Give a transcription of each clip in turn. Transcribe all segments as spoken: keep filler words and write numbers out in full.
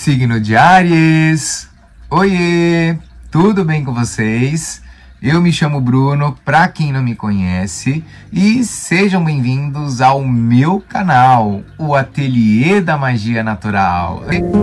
signo de Áries. Oiê, tudo bem com vocês? Eu me chamo Bruno, para quem não me conhece, e sejam bem-vindos ao meu canal, o Ateliê da Magia Natural.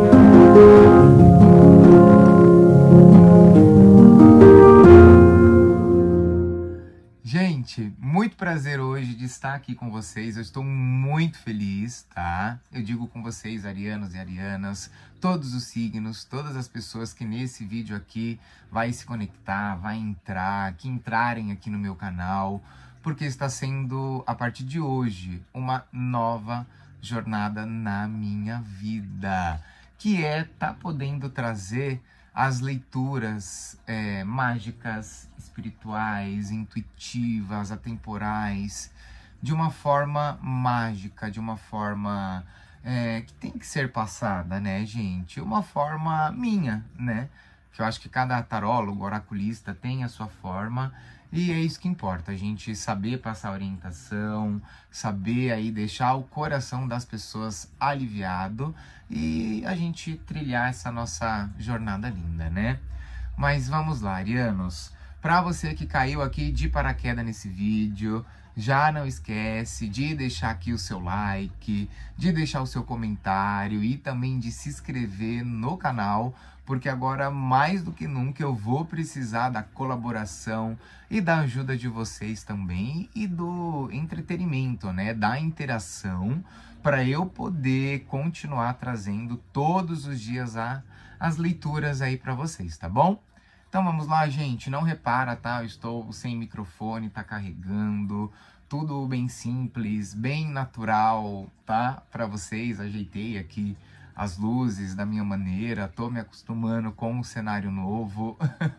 Gente, muito prazer hoje de estar aqui com vocês, eu estou muito feliz, tá? Eu digo com vocês, arianos e arianas, todos os signos, todas as pessoas que nesse vídeo aqui vai se conectar, vai entrar, que entrarem aqui no meu canal, porque está sendo, a partir de hoje, uma nova jornada na minha vida, que é tá podendo trazer as leituras é, mágicas, espirituais, intuitivas, atemporais, de uma forma mágica, de uma forma é, que tem que ser passada, né, gente? Uma forma minha, né? Que eu acho que cada tarólogo, oraculista tem a sua forma, e é isso que importa, a gente saber passar orientação, saber aí deixar o coração das pessoas aliviado e a gente trilhar essa nossa jornada linda, né? Mas vamos lá, arianos. Para você que caiu aqui de paraquedas nesse vídeo, já não esquece de deixar aqui o seu like, de deixar o seu comentário e também de se inscrever no canal, porque agora mais do que nunca eu vou precisar da colaboração e da ajuda de vocês também e do entretenimento, né, da interação, para eu poder continuar trazendo todos os dias a, as leituras aí para vocês, tá bom? Então vamos lá, gente, não repara, tá? Eu estou sem microfone, tá carregando, tudo bem simples, bem natural, tá? Para vocês, ajeitei aqui as luzes da minha maneira, tô me acostumando com o cenário novo.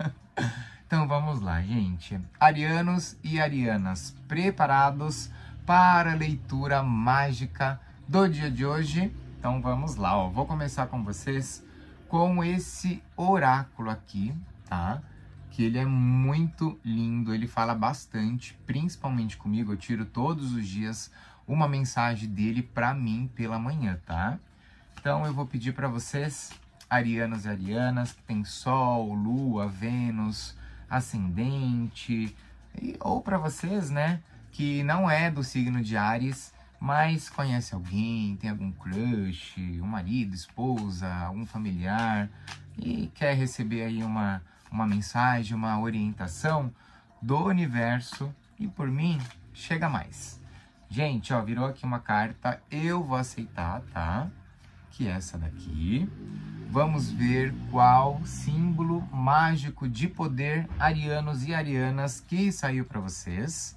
Então vamos lá, gente. Arianos e arianas, preparados para a leitura mágica do dia de hoje? Então vamos lá, ó. Vou começar com vocês com esse oráculo aqui, tá? Que ele é muito lindo, ele fala bastante, principalmente comigo. Eu tiro todos os dias uma mensagem dele para mim pela manhã, tá? Então eu vou pedir para vocês, arianos e arianas, que tem Sol, Lua, Vênus, Ascendente, e, ou para vocês, né, que não é do signo de Áries, mas conhece alguém, tem algum crush, um marido, esposa, algum familiar, e quer receber aí uma, uma mensagem, uma orientação do universo, e por mim, chega mais. Gente, ó, virou aqui uma carta, eu vou aceitar, tá? Que é essa daqui. Vamos ver qual símbolo mágico de poder, arianos e arianas, que saiu para vocês.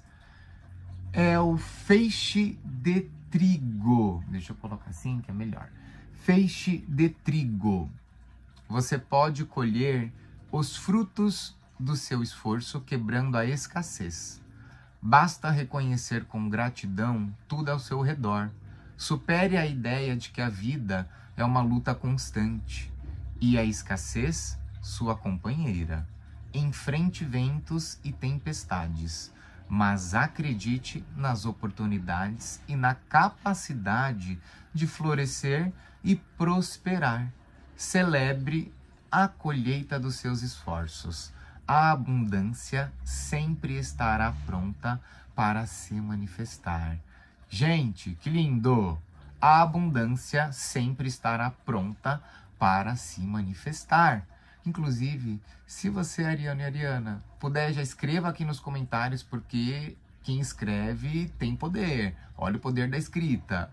É o feixe de trigo. Deixa eu colocar assim que é melhor. Feixe de trigo. Você pode colher os frutos do seu esforço quebrando a escassez. Basta reconhecer com gratidão tudo ao seu redor. Supere a ideia de que a vida é uma luta constante e a escassez sua companheira. Enfrente ventos e tempestades, mas acredite nas oportunidades e na capacidade de florescer e prosperar. Celebre a colheita dos seus esforços. A abundância sempre estará pronta para se manifestar. Gente, que lindo! A abundância sempre estará pronta para se manifestar. Inclusive, se você, ariano e ariana, puder, já escreva aqui nos comentários, porque quem escreve tem poder. Olha o poder da escrita.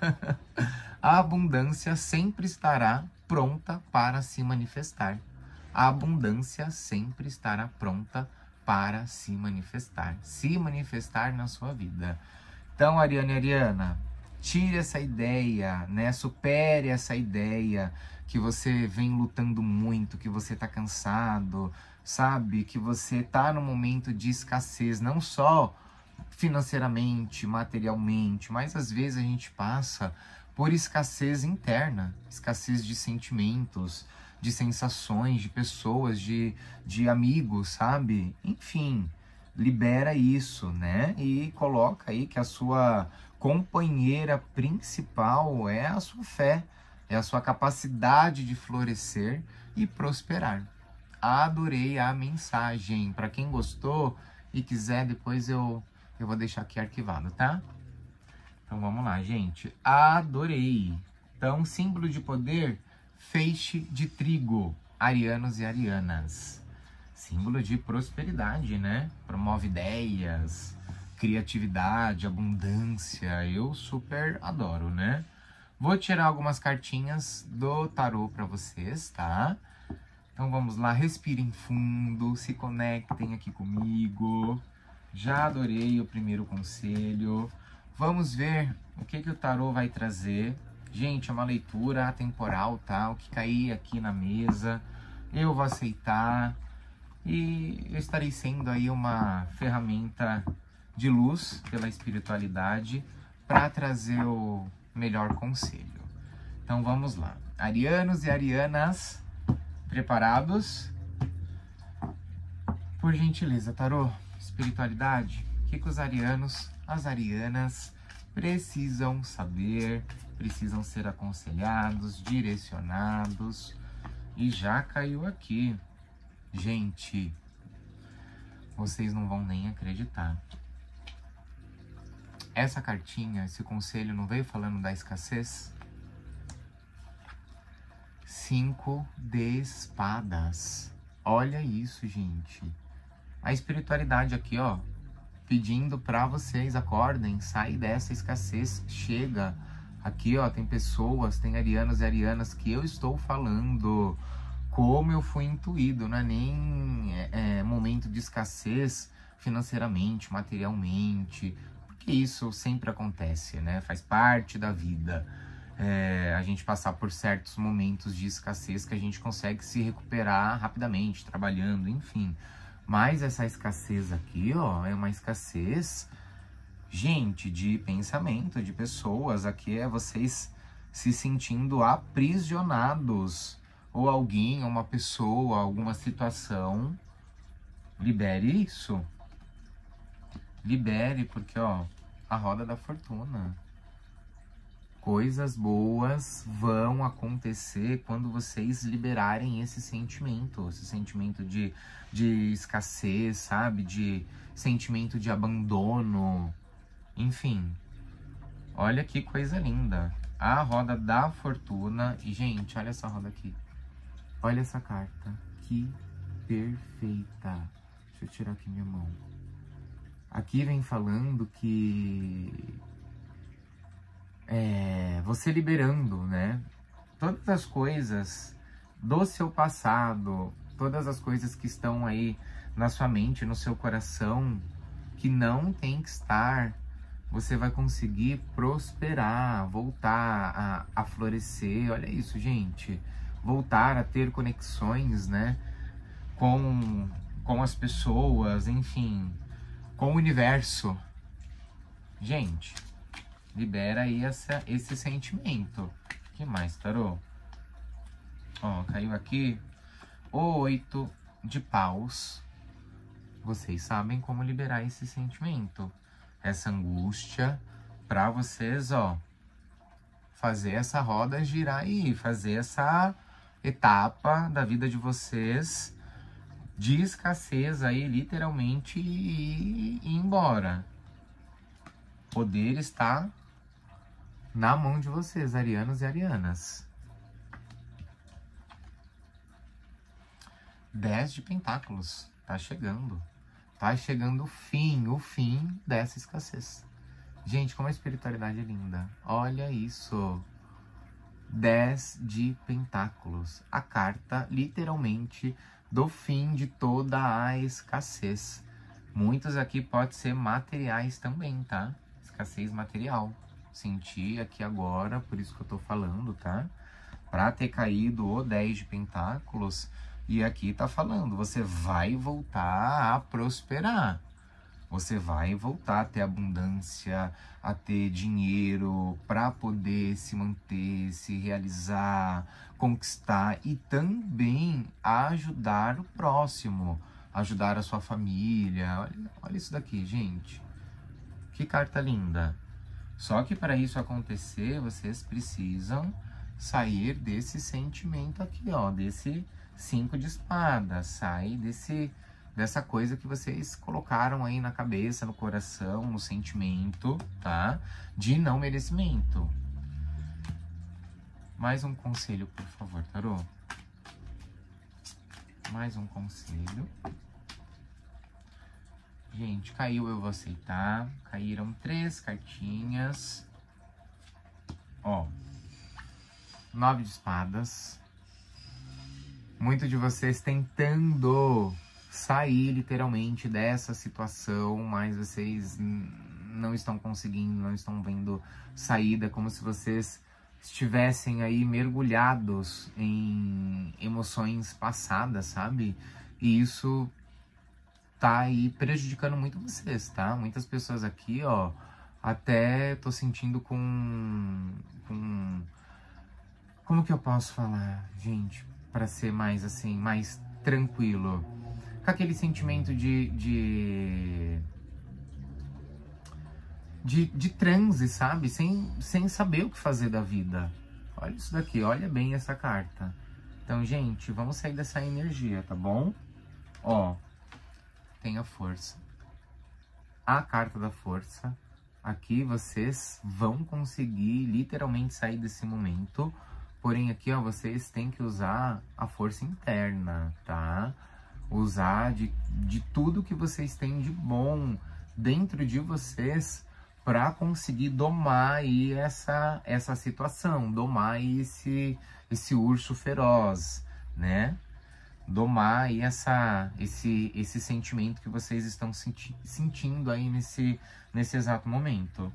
A abundância sempre estará pronta para se manifestar. A abundância sempre estará pronta para se manifestar. Se manifestar na sua vida. Então, ariano e ariana, tire essa ideia, né? Supere essa ideia que você vem lutando muito, que você tá cansado, sabe? Que você tá num momento de escassez, não só financeiramente, materialmente, mas às vezes a gente passa por escassez interna, escassez de sentimentos, de sensações, de pessoas, de, de amigos, sabe? Enfim, libera isso, né? E coloca aí que a sua companheira principal é a sua fé, é a sua capacidade de florescer e prosperar. Adorei a mensagem. Para quem gostou e quiser, depois eu, eu vou deixar aqui arquivado, tá? Então vamos lá, gente. Adorei. Então, símbolo de poder, feixe de trigo, arianos e arianas. Símbolo de prosperidade, né? Promove ideias, criatividade, abundância. Eu super adoro, né? Vou tirar algumas cartinhas do tarô para vocês, tá? Então vamos lá, respirem fundo, se conectem aqui comigo. Já adorei o primeiro conselho. Vamos ver o que, que o tarô vai trazer. Gente, é uma leitura atemporal, tá? O que cair aqui na mesa, eu vou aceitar. E eu estarei sendo aí uma ferramenta de luz pela espiritualidade para trazer o melhor conselho. Então vamos lá. Arianos e arianas, preparados? Por gentileza, tarô, espiritualidade, o que, que os arianos, as arianas precisam saber, precisam ser aconselhados, direcionados. E já caiu aqui. Gente, vocês não vão nem acreditar. Essa cartinha, esse conselho não veio falando da escassez? Cinco de espadas. Olha isso, gente. A espiritualidade aqui, ó, pedindo para vocês, acordem, sai dessa escassez, chega. Aqui, ó, tem pessoas, tem arianos e arianas que eu estou falando como eu fui intuído, não é nem é, é, momento de escassez financeiramente, materialmente, porque isso sempre acontece, né? Faz parte da vida. É, a gente passar por certos momentos de escassez que a gente consegue se recuperar rapidamente, trabalhando, enfim. Mas essa escassez aqui, ó, é uma escassez, gente, de pensamento, de pessoas. Aqui é vocês se sentindo aprisionados. Ou alguém, uma pessoa, alguma situação. Libere isso. Libere, porque, ó, a roda da fortuna. Coisas boas vão acontecer quando vocês liberarem esse sentimento. Esse sentimento de, de escassez, sabe? De sentimento de abandono. Enfim. Olha que coisa linda. A roda da fortuna. E, gente, olha essa roda aqui. Olha essa carta. Que perfeita. Deixa eu tirar aqui minha mão. Aqui vem falando que... É, você liberando, né? Todas as coisas do seu passado, todas as coisas que estão aí na sua mente, no seu coração, que não tem que estar, você vai conseguir prosperar, voltar a, a florescer. Olha isso, gente. Voltar a ter conexões, né? Com, com as pessoas, enfim, com o universo. Gente... libera aí essa, esse sentimento. O que mais, tarô? Ó, caiu aqui o oito de paus. Vocês sabem como liberar esse sentimento. Essa angústia pra vocês, ó, fazer essa roda girar aí. Fazer essa etapa da vida de vocês de escassez aí, literalmente, e ir embora. Poder está... na mão de vocês, arianos e arianas. Dez de pentáculos. Tá chegando. Tá chegando o fim, o fim dessa escassez. Gente, como a espiritualidade é linda. Olha isso. Dez de pentáculos. A carta, literalmente, do fim de toda a escassez. Muitos aqui podem ser materiais também, tá? Escassez material. Senti aqui agora, por isso que eu tô falando, tá? Pra ter caído o dez de pentáculos, e aqui tá falando, você vai voltar a prosperar. Você vai voltar a ter abundância, a ter dinheiro para poder se manter, se realizar, conquistar e também ajudar o próximo, ajudar a sua família. Olha, olha isso daqui, gente. Que carta linda. Só que para isso acontecer, vocês precisam sair desse sentimento aqui, ó, desse cinco de espadas, sair desse, dessa coisa que vocês colocaram aí na cabeça, no coração, no sentimento, tá? De não merecimento. Mais um conselho, por favor, tarô. Mais um conselho. Gente, caiu eu vou aceitar. Caíram três cartinhas. Ó. Nove de espadas. Muito de vocês tentando sair literalmente dessa situação, mas vocês não estão conseguindo, não estão vendo saída, como se vocês estivessem aí mergulhados em emoções passadas, sabe? E isso tá aí prejudicando muito vocês, tá? Muitas pessoas aqui, ó, até tô sentindo com... com... Como que eu posso falar, gente, para ser mais assim, mais tranquilo? Com aquele sentimento de... de... De, de transe, sabe? Sem, sem saber o que fazer da vida. Olha isso daqui, olha bem essa carta. Então, gente, vamos sair dessa energia, tá bom? Ó, tem a força. A carta da força. Aqui vocês vão conseguir literalmente sair desse momento. Porém, aqui, ó, vocês têm que usar a força interna, tá? Usar de, de tudo que vocês têm de bom dentro de vocês para conseguir domar aí essa, essa situação, domar aí esse, esse urso feroz, né? Domar aí essa, esse, esse sentimento que vocês estão senti sentindo aí nesse, nesse exato momento.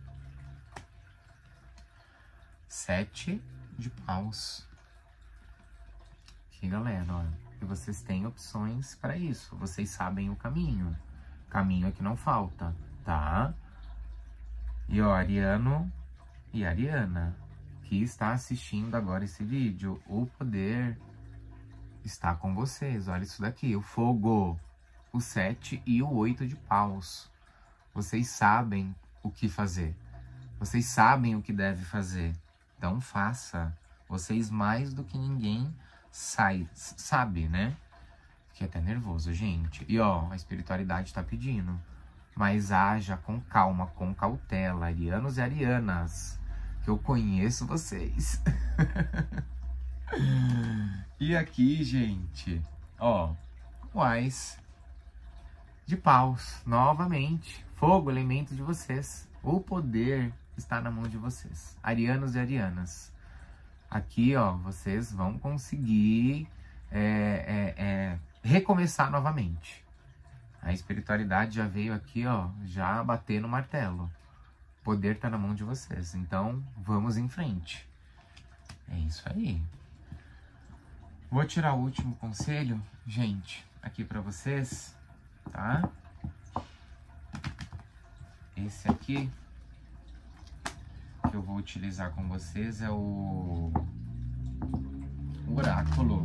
Sete de paus. Aqui, galera, ó, e vocês têm opções para isso, vocês sabem o caminho. Caminho é que não falta, tá? E ó, Ariano e Ariana, que está assistindo agora esse vídeo, o poder está com vocês. Olha isso daqui, o fogo, o sete e o oito de paus. Vocês sabem o que fazer. Vocês sabem o que deve fazer. Então faça. Vocês mais do que ninguém sai, sabe, né? Fiquei até nervoso, gente. E ó, a espiritualidade tá pedindo. Mas haja com calma, com cautela, arianos e arianas, que eu conheço vocês. E aqui, gente, ó, o Ás de paus, novamente, fogo, elemento de vocês. O poder está na mão de vocês, arianos e arianas. Aqui, ó, vocês vão conseguir é, é, é, recomeçar novamente. A espiritualidade já veio aqui, ó, já bater no martelo. O poder tá na mão de vocês. Então, vamos em frente. É isso aí. Vou tirar o último conselho, gente, aqui pra vocês, tá? Esse aqui, que eu vou utilizar com vocês, é o oráculo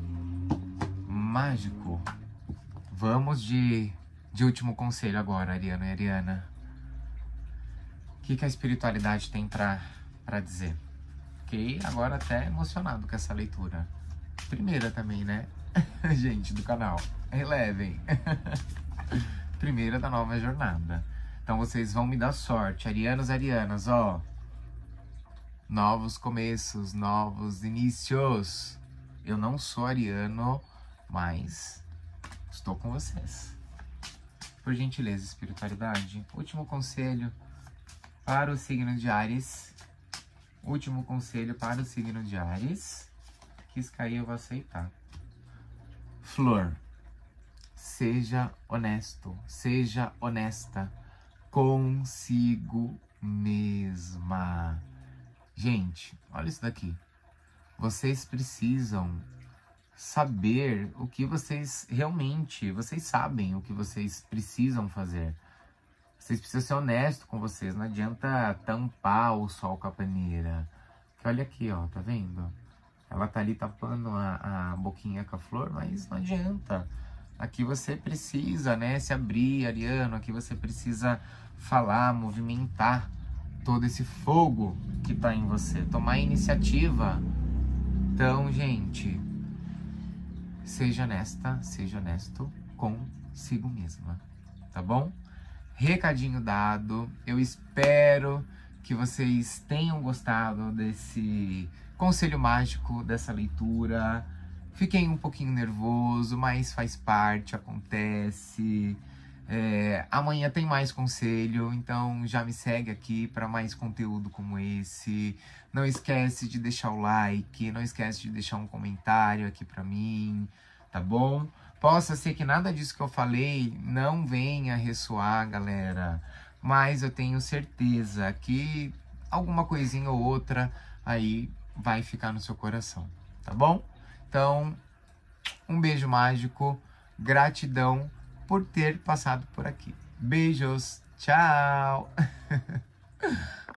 mágico. Vamos de, de último conselho agora, Ariano e Ariana. O que, que a espiritualidade tem pra, pra dizer? Fiquei agora até emocionado com essa leitura. Primeira também, né? Gente do canal, relevem. Primeira da nova jornada. Então vocês vão me dar sorte, arianos e arianas, ó. Novos começos, novos inícios. Eu não sou ariano, mas... estou com vocês. Por gentileza, espiritualidade. Último conselho para o signo de Áries. Último conselho para o signo de Áries. Quis cair, eu vou aceitar. Flor. Seja honesto. Seja honesta. Consigo mesma. Gente, olha isso daqui. Vocês precisam saber o que vocês realmente, vocês sabem o que vocês precisam fazer. Vocês precisam ser honestos com vocês, não adianta tampar o sol com a peneira. Porque olha aqui, ó, tá vendo? Ela tá ali tapando a, a boquinha com a flor, mas não adianta. Aqui você precisa, né, se abrir, Ariano, aqui você precisa falar, movimentar todo esse fogo que tá em você, tomar iniciativa. Então, gente, seja honesta, seja honesto consigo mesma, tá bom? Recadinho dado, eu espero que vocês tenham gostado desse conselho mágico, dessa leitura. Fiquei um pouquinho nervoso, mas faz parte, acontece. É, amanhã tem mais conselho, então já me segue aqui para mais conteúdo como esse. Não esquece de deixar o like, não esquece de deixar um comentário aqui para mim, tá bom? Possa ser que nada disso que eu falei não venha ressoar, galera, mas eu tenho certeza que alguma coisinha ou outra aí vai ficar no seu coração, tá bom? Então, um beijo mágico, gratidão por ter passado por aqui. Beijos, tchau!